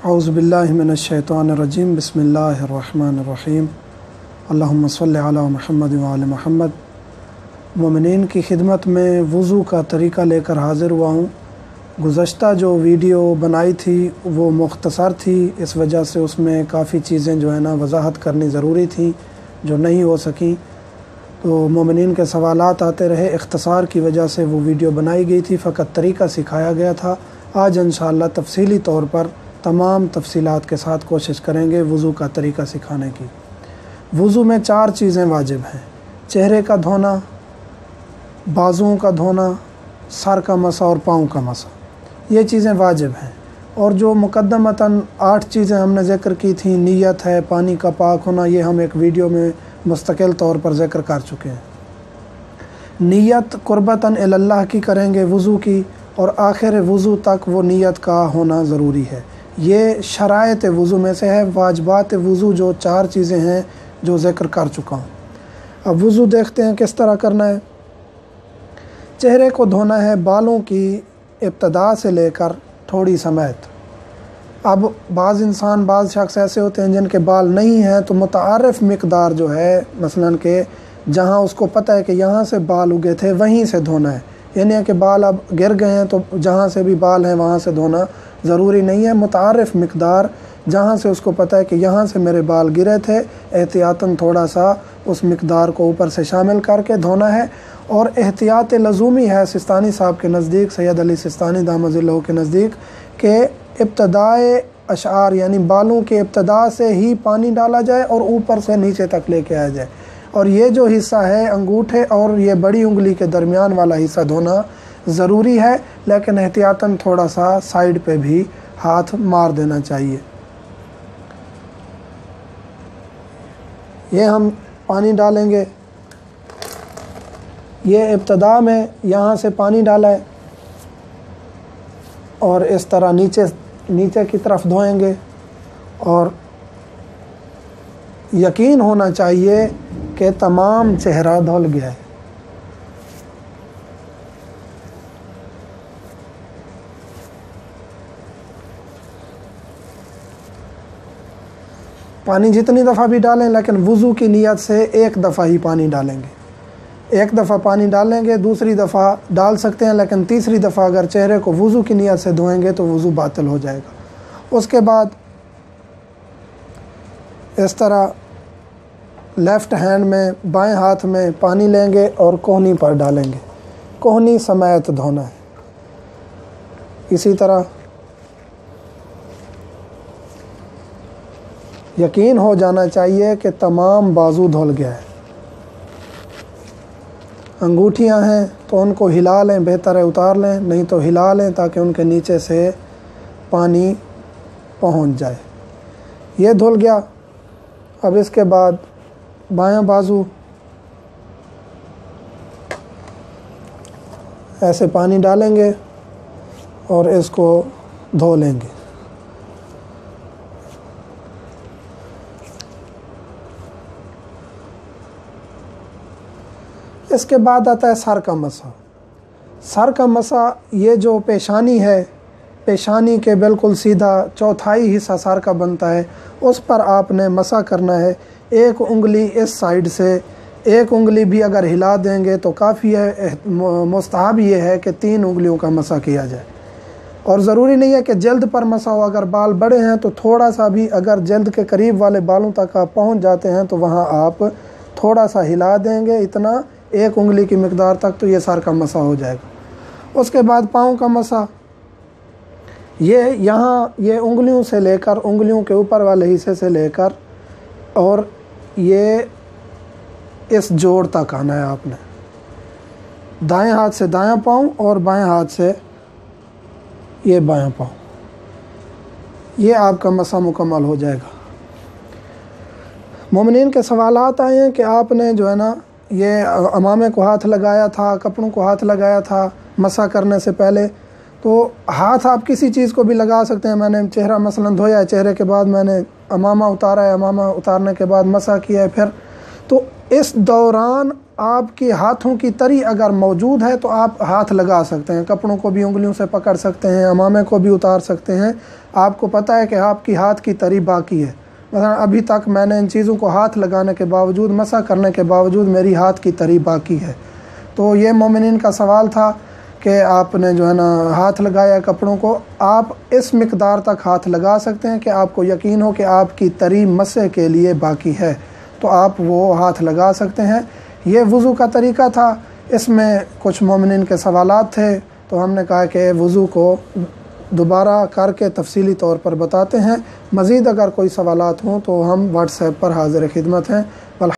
اعوذ باللہ من الشیطان الرجیم بسم اللہ الرحمن الرحیم اللہم صلی علی محمد وعلی محمد۔ مومنین کی خدمت میں وضو کا طریقہ لے کر حاضر ہوا ہوں۔ گزشتہ جو ویڈیو بنائی تھی وہ مختصر تھی، اس وجہ سے اس میں کافی چیزیں جو ہے نا وضاحت کرنی ضروری تھیں جو نہیں ہو سکیں، تو مومنین کے سوالات آتے رہے، اختصار کی وجہ سے وہ ویڈیو بنائی گئی تھی، فقط طریقہ سکھایا گیا تھا۔ آج انشاءاللہ تفصیلی طور پر تمام تفصیلات کے ساتھ کوشش کریں گے وضو کا طریقہ سکھانے کی۔ وضو میں 4 چیزیں واجب ہیں: چہرے کا دھونا، بازوؤں کا دھونا، سر کا مسح اور پاؤں کا مسح، یہ چیزیں واجب ہیں۔ اور جو مقدمتاً 8 چیزیں ہم نے ذکر کی تھیں، نیت ہے، پانی کا پاک ہونا، یہ ہم ایک ویڈیو میں مستقل طور پر ذکر کر چکے ہیں۔ نیت قربتاً الی اللہ کی کریں گے وضو کی، اور آخر وضو تک وہ نیت کا ہونا ضروری ہے۔ یہ شرائط وضو میں سے ہے، واجبات وضو جو 4 چیزیں ہیں جو ذکر کر چکا ہوں۔ اب وضو دیکھتے ہیں کس طرح کرنا ہے۔ چہرے کو دھونا ہے بالوں کی ابتدا سے لے کر تھوڑی سمیت۔ اب بعض شخص ایسے ہوتے ہیں جن کے بال نہیں ہیں، تو متعارف مقدار جو ہے مثلاً کہ جہاں اس کو پتہ ہے کہ یہاں سے بال اگے تھے وہیں سے دھونا ہے، یعنی کہ بال اب گر گئے ہیں تو جہاں سے بھی بال ہیں وہاں سے دھونا ضروری نہیں ہے۔ متعارف مقدار جہاں سے اس کو پتہ ہے کہ یہاں سے میرے بال گرے تھے، احتیاطاً تھوڑا سا اس مقدار کو اوپر سے شامل کر کے دھونا ہے۔ اور احتیاط لزومی ہے سستانی صاحب کے نزدیک، سید علی سستانی دامت ظلہ کے نزدیک، کہ ابتدائے اشعار یعنی بالوں کے ابتدا سے ہی پانی ڈالا جائے اور اوپر سے نیچے تک لے کے آیا جائے، اور یہ جو حصہ ہے انگوٹھے اور یہ بڑی انگلی کے درمیان والا حصہ دھونا ضروری ہے، لیکن احتیاطاً تھوڑا سا سائیڈ پہ بھی ہاتھ مار دینا چاہیے۔ یہ ہم پانی ڈالیں گے، یہ ابتدا میں یہاں سے پانی ڈالا ہے اور اس طرح نیچے کی طرف دھوئیں گے، اور یقین ہونا چاہیے کہ تمام چہرہ دھل گیا ہے۔ پانی جتنی دفعہ بھی ڈالیں، لیکن وضو کی نیت سے 1 دفعہ ہی پانی ڈالیں گے۔ 1 دفعہ پانی ڈالیں گے، دوسری دفعہ ڈال سکتے ہیں، لیکن تیسری دفعہ اگر چہرے کو وضو کی نیت سے دھوئیں گے تو وضو باطل ہو جائے گا۔ اس کے بعد اس طرح لیفٹ ہینڈ میں، بائیں ہاتھ میں پانی لیں گے اور کوہنی پر ڈالیں گے، کوہنی سمیت دھونا ہے۔ اسی طرح یقین ہو جانا چاہیے کہ تمام بازو دھل گیا ہے۔ انگوٹھیاں ہیں تو ان کو ہلا لیں، بہتر ہے اتار لیں، نہیں تو ہلا لیں تاکہ ان کے نیچے سے پانی پہنچ جائے۔ یہ دھل گیا۔ اب اس کے بعد بایاں بازو ایسے پانی ڈالیں گے اور اس کو دھو لیں گے۔ اس کے بعد آتا ہے سر کا مسح۔ سر کا مسح یہ جو پیشانی ہے، پیشانی کے بالکل سیدھا 1/4 حصہ سر کا بنتا ہے، اس پر آپ نے مسح کرنا ہے۔ 1 انگلی اس سائیڈ سے، 1 انگلی بھی اگر ہلا دیں گے تو کافی ہے۔ مستحب یہ ہے کہ 3 انگلیوں کا مسح کیا جائے، اور ضروری نہیں ہے کہ جلد پر مسح ہو۔ اگر بال بڑے ہیں تو تھوڑا سا بھی، اگر جلد کے قریب والے بالوں تک آپ پہنچ جاتے ہیں تو وہاں آپ تھوڑا سا ہلا دیں گے، اتنا 1 انگلی کی مقدار تک، تو یہ سر کا مسح ہو جائے گا۔ اس کے بعد پاؤں کا مسح، یہاں یہ انگلیوں سے لے کر، انگلیوں کے اوپر والے حصے سے لے کر، اور یہ اس جوڑ تک آنا ہے۔ آپ نے دائیں ہاتھ سے دایاں پاؤں اور بائیں ہاتھ سے یہ بایاں پاؤں، یہ آپ کا مسح مکمل ہو جائے گا۔ مومنین کے سوالات آئے ہیں کہ آپ نے جو ہے نا یہ امامے کو ہاتھ لگایا تھا، کپڑوں کو ہاتھ لگایا تھا مسح کرنے سے پہلے، تو ہاتھ آپ کسی چیز کو بھی لگا سکتے ہیں۔ میں نے چہرہ مثلاً دھویا ہے، چہرے کے بعد میں نے امامہ اتارا ہے، امامہ اتارنے کے بعد مسح کیا ہے پھر، تو اس دوران آپ کے ہاتھوں کی تری اگر موجود ہے تو آپ ہاتھ لگا سکتے ہیں، کپڑوں کو بھی انگلیوں سے پکڑ سکتے ہیں، عمامے کو بھی اتار سکتے ہیں۔ آپ کو پتہ ہے کہ آپ کی ہاتھ کی تری باقی ہے، مثلا ابھی تک میں نے ان چیزوں کو ہاتھ لگانے کے باوجود، مسح کرنے کے باوجود میری ہاتھ کی تری باقی ہے۔ تو یہ مومنین کا سوال تھا کہ آپ نے جو ہے نا ہاتھ لگایا کپڑوں کو، آپ اس مقدار تک ہاتھ لگا سکتے ہیں کہ آپ کو یقین ہو کہ آپ کی تری مسح کے لیے باقی ہے، تو آپ وہ ہاتھ لگا سکتے ہیں۔ یہ وضو کا طریقہ تھا۔ اس میں کچھ مومنین کے سوالات تھے، تو ہم نے کہا کہ وضو کو دوبارہ کر کے تفصیلی طور پر بتاتے ہیں۔ مزید اگر کوئی سوالات ہوں تو ہم واٹس ایپ پر حاضر خدمت ہیں۔